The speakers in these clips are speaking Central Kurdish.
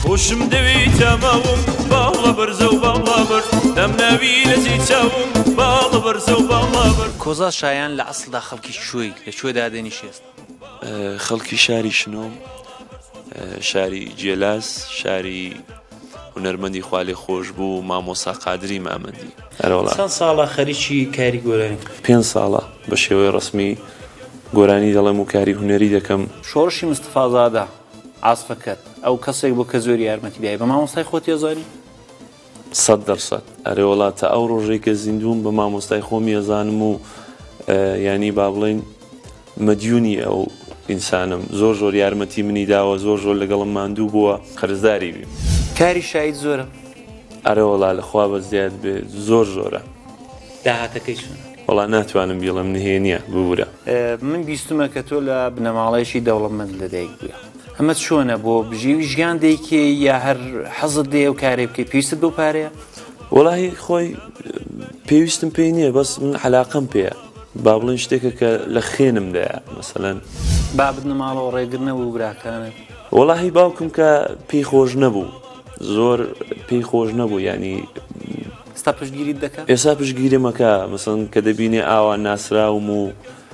خۆشم دەوێت تەمەوم باڵە بەرزە و باڵە بەر دەم ناوی لەزی چاوم باڵە بەرزە و باڵە بەر. کۆزا شایان لە ئەسڵدا خەڵکی کوێی لەکوێدا دێنیشی ئێستا؟ خەڵکی شاری شنۆم، شاری جێلاس، شاری هونەرمەندی خوالێ خۆش بوو، مامۆسا قادری مامەندی. چەند ساڵە خەریکی کاری گۆرانی؟ 5 ساڵە بە شێوەی ڕسمی گۆرانی دەڵێم و کاری هونەری دەکەم. شۆڕشی مستەفازادە ئاسفەکەت ئەو کەسێک بۆ کە زۆری یارمەتی بیای بە مامۆستای خۆت ێزانی؟ 100% ئەرێ وڵاتە ئەو ڕۆژێک کە زیندوم بە مامۆستای خۆمی ئەزانم و ینی با بڵێن مەدیونی ئەو ئینسانم، زۆر یارمەتی منی داوە، زۆر لەگەڵم ماندوو بووە، خەرزداری بیم. کاری شایت زۆرە؟ ئەرێ وڵا لەخوا بەزیاد بێ زۆرە. داهاتەکەی چۆنە؟ وڵا ناتوانم بیڵم نهێنیە ببوورە. من بیستمە کە تۆ لە بنەماڵەیەکی دەوڵەمەند لەدایک بووە. ئەمە چۆنە بۆ بژێوی ژیان دەیکێ یا هەر حەزت دێ و کارێ بکەی پێویستت بۆ پارەیە؟ وەڵاهی خۆی پێویستم پێی نییە، بەس من عەلاقەم پێیە، با بڵێن شتێکە کە لە خێنمدایە مەسەلەن با بنەماڵەوە ڕێگرنەوە و براکانت. وەڵاهی باوکم کە پێی خۆش نەبوو، زۆر پێی خۆش نەبوو، ینی ئێستا پشتگیریت دەکات؟ ئێستا پشتگیرمەکە مەسەڵەن کە دەبینێ ئاوا ناسراوم و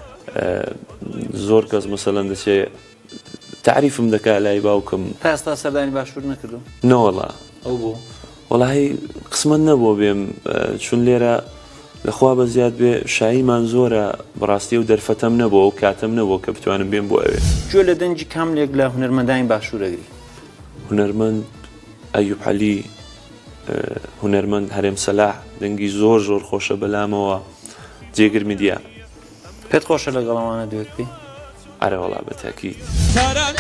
زۆر کەس مەسەلەن دەچێ تعریفم دەکات لای باوکم. تا ئێستا سەردانی باشوور نەکردو؟ نەوەڵا. ئەو بۆ؟ وەڵاهی قسمەت نەبووە بێم، چون لێرە لەخوا بەزیاد بێ شاییمان زۆرە، بەڕاستی و دەرفەتەم نەبووە و کاتەم نەبووە کە بتوانم بێم بۆ ئەوێ. گوێ لە دەنجی کاملێک لە هونەرمەندانی باشوورەگری؟ هونەرمەند ئەیوب عەلی، هونەرمەند هەرێم سەلاح، دەنگی زۆر خۆشە بەلامەوە، جێگرمی دیە. پێت خۆشە لەگەڵەوانە دوێت پێی؟ ئەرە وەڵا بەتاکید. تاران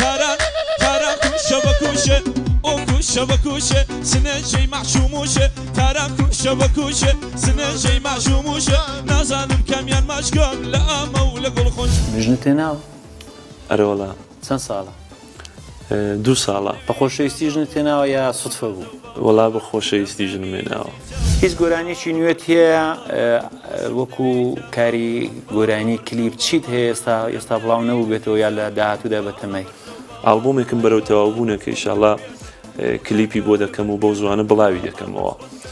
کوشە بەکوشە ئۆ کوشە بەکوشە سنەژەی مەحشوموشە، تاران کوشە بەکوشە سنەژەی مەحشوموشە، نازانم کەمیان ماشکۆم لە ئامە و لە گوڵخۆش. ژنت تێناوە؟ ئەرە وەڵا. چەند ساڵە؟ 2 ساڵە. بە خۆشەویستی ژنت تێناوە یا سوتفە بوو؟ وەڵا بە خۆشەویستی ژنم هێناوە. هیچ گۆرانیەکی نوێت هەیە وەکو کاری گۆرانی کلیپ چیت هەیە ئێستا بڵاو نەبوو بێتەوە یا لە داهاتوودا بەتەمەی؟ ئالبومێکم بەرەو تەواوبوونە کە ئینشاڵڵا کلیپی بۆ دەکەم و بەو زوانە بڵاوی دەکەمەوە.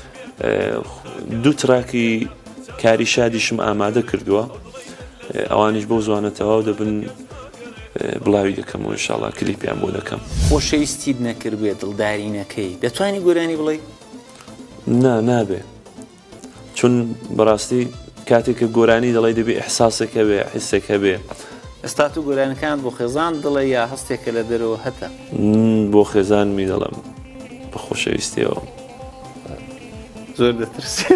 2 تراکی کاری شادیشم ئامادە کردووە، ئەوانیش بەو زوانە تەواو دەبن، بڵاوی دەکەمەوە ئینشاڵڵا کلیپیان بۆ دەکەم. خۆشەویستیت نەکرد بێت دڵداری نەکەی دەتوانی گۆرانی بڵێ؟ نابێ، چون بەڕاستی کاتێک کە گۆرانی دەڵێ دەبێ ئیحساسێک هەبێ، حیسێک هەبێ. ئێستا تو گۆرانەکانت بۆ خێزان دڵێ یا هەستێکە لە دەرەوە هەتا؟ بۆ خێزانمی دەڵێم بە خۆشەویستیەوە. زۆر دەترسی؟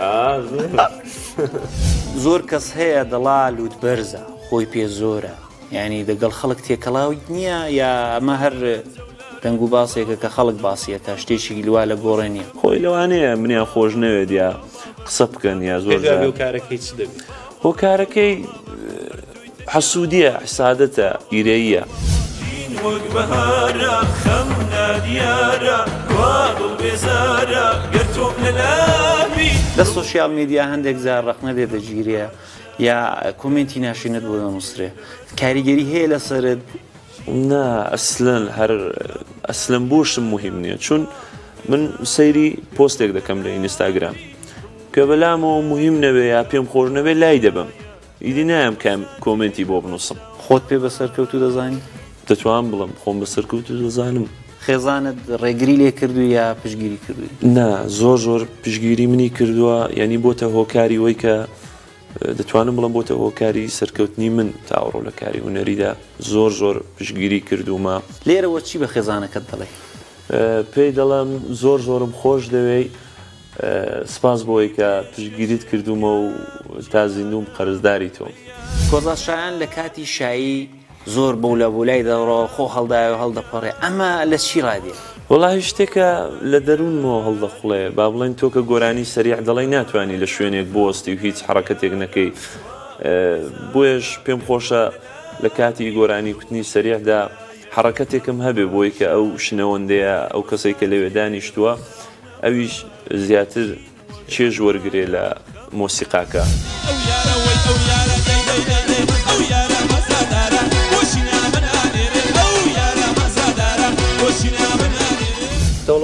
زۆر کەس هەیە دەڵا لووت بەرزە، خۆی پێ زۆرە، یعنی دەگەڵ خەڵک تێکەڵاوی نییە یا ئەمە هەر دەنگ و باسێکە کە خەڵک باسیە تا شتێکی لوا لە گۆڕێنیە؟ خۆی لەوانەیە منیان خۆش نەوێت یا قسە بکەن یا زۆر کارەکەی چ دەبێت؟ هۆکارەکەی حەسوودیە، حسادەتە، ئیرەییە. وەک بەهارە خەم نادیارە وادڵ بێزارە گەر تۆم لەلاوی. لە سۆشیال میدیا هەندێک جار ڕەخنە لێ دەگیرێ یا کۆمنتی ناشرینت بۆ دەنووسرێ، کاریگەری هەیە لەسەرت؟ نا ئەسلەن هەر ئەسلەن بۆشم مهم نییە، چون من سەیری پۆستێک دەکەم لە ئینستاگرام کە بەلامەوە مهم نەبێ یا پێم خۆش نەبێ لای دەبم، ئیدی نایم کەم کۆمنتی بۆ بنووسم. خۆت پێ بەسەرکەوتو دەزانی؟ دەتوان بڵم خۆم بەسەرکەوتو دەزانم. خێزانت ڕێگری لێ کردو یا پشگیری کردوی؟ نا زۆر پشگیری منی کردووە، یعنی بۆتە هۆکاری وەی کە دەتوانم بڵم بۆتە هۆکاری سەرکەوتنی من تاوەڕۆ لە کاری هونەریدا زۆر پشگیری کردومە. لێرەوە چی بە خێزانەکەت دەڵێ؟ پێی دەڵم زۆرم خۆش دەوێ، سپاس بۆی کە پشگیریت کردومە و تا زیندوم قەرزداری تۆ. کۆزا شایان لە کاتی شایی زۆر بەولای دەڕۆ خۆ هەڵدایە و هەڵدەپەڕێ، ئەمە لە چی ڕادێ؟ وەڵاهی شتێکە لە دەروونمەوە هەڵدەخڵێ، با بڵێن تۆ کە گۆرانی سەریع دەڵێ ناتوانانی لە شوێنێک بۆستی و هیچ حرەکەتێک نەکەی، بۆیش پێم خۆشە لە کاتی گۆرانی کوتنی سەریعدا حرەکەتێکم هەبێ بۆی کە ئەو شنەوەندەیە ئەو کەسێک کە لەوێ دانیشتووە ئەویش زیاتر چێژ وەرگێ لە مۆسیقاکە.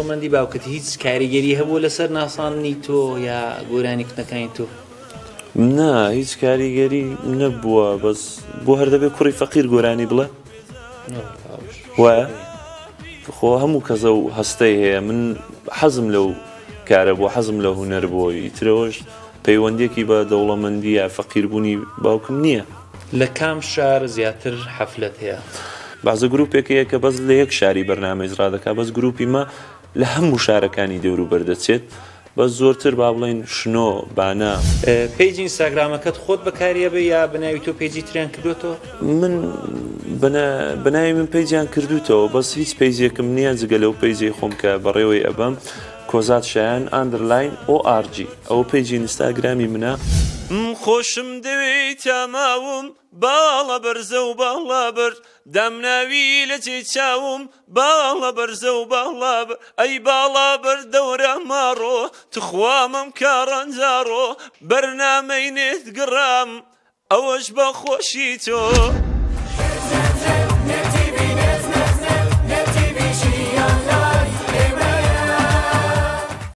دەوڵەمەندی باوکت هیچ کاریگەری هەبوو لەسەر ناساندنی تۆ یا گۆرانی کتەکانی تۆ؟ نا هیچ کاریگەری نەبووە بەس بۆ هەردەبێ کوڕی فەقیر گۆرانی بڵێ وایە خۆ هەموو کەسە و هەستەی هەیە من حەزم لەو کارە بۆ حەزم لە هونەر بۆی ترەوەش پەیوەندێکی بە دەوڵەمەندی یا فەقیربوونی باوکم نییە. لە کام شار زیاتر حەفلەت هەیە؟ بازە گروپێکەیە کە بەس لە یەک شاری بەرنامەی ڕادەکا بەس گروپی مە لە هەموو شارەکانی دەور و بەردەچێت بەس زۆرتر با بڵێن شنۆ بانە. پیجی ئینستاگرامەکەت خۆت بەکاریە بێ یا بەناوی تۆ پیجی تریان کردوتەوە؟ من بەناوی من پیجیان کردوتەوە بەس هیچ پیجێکم نییە جگە لەو پیجی خۆم کە بەڕێوەی ئەبەم کۆزات شایان ئاندرلاین ORG ئەوە پیجی ئینستاگرامی منە. خۆشم دەوێت تاماوم باڵە بەرزە و باڵا بەر دامناوی لە جێ چاوم باڵە بەرزە و باڵا بەر ئەی باڵا بەر دەورە ماڕۆ تخوامم کارەنجارۆ بەرنامەی نێت گڕام ئەوەش بە خۆشی تۆ